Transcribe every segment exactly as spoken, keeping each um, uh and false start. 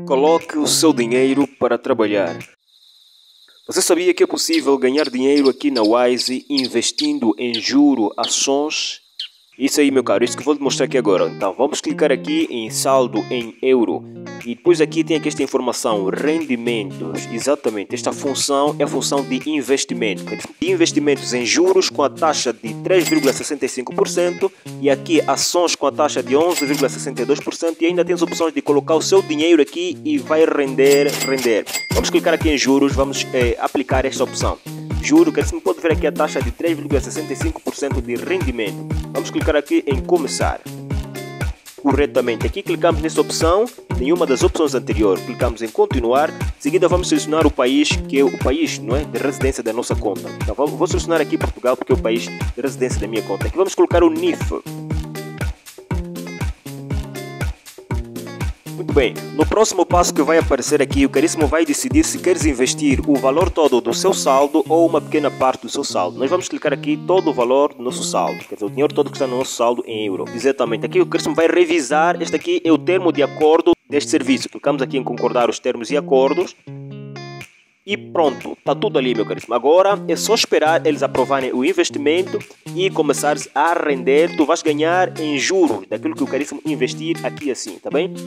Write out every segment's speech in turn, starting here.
Coloque o seu dinheiro para trabalhar. Você sabia que é possível ganhar dinheiro aqui na Wise investindo em juro, ações? Isso aí, meu caro, isso que eu vou te mostrar aqui agora. Então, vamos clicar aqui em saldo em euro. E depois aqui tem aqui esta informação, rendimentos. Exatamente, esta função é a função de investimento. De investimentos em juros com a taxa de três vírgula sessenta e cinco por cento e aqui ações com a taxa de onze vírgula sessenta e dois por cento e ainda tens opções de colocar o seu dinheiro aqui e vai render, render. Vamos clicar aqui em juros, vamos é, aplicar esta opção. Juro que assim pode ver aqui a taxa de três vírgula sessenta e cinco por cento de rendimento. Vamos clicar aqui em começar. Corretamente. Aqui clicamos nessa opção, nenhuma das opções anteriores. Clicamos em continuar. Em seguida vamos selecionar o país, que é o país, não é, de residência da nossa conta. Então vou selecionar aqui Portugal, porque é o país de residência da minha conta. Aqui vamos colocar o N I F. Muito bem, no próximo passo que vai aparecer aqui, o caríssimo vai decidir se queres investir o valor todo do seu saldo ou uma pequena parte do seu saldo. Nós vamos clicar aqui todo o valor do nosso saldo, quer dizer, o dinheiro todo que está no nosso saldo em euro. Exatamente, aqui o caríssimo vai revisar, este aqui é o termo de acordo deste serviço. Clicamos aqui em concordar os termos e acordos. E pronto, está tudo ali, meu caríssimo. Agora é só esperar eles aprovarem o investimento e começares a render. Tu vais ganhar em juros daquilo que o caríssimo investir aqui assim, tá bem?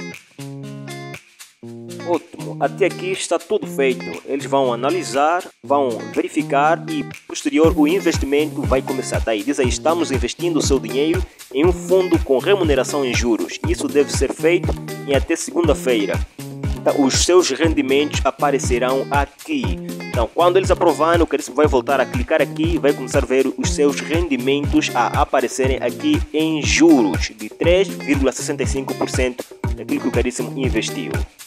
Ótimo, até aqui está tudo feito. Eles vão analisar, vão verificar e posterior o investimento vai começar. Tá aí, diz aí, estamos investindo o seu dinheiro em um fundo com remuneração em juros. Isso deve ser feito em até segunda-feira. Então, os seus rendimentos aparecerão aqui. Então, quando eles aprovarem, o caríssimo vai voltar a clicar aqui e vai começar a ver os seus rendimentos a aparecerem aqui em juros de três vírgula sessenta e cinco por cento daquilo que o caríssimo investiu.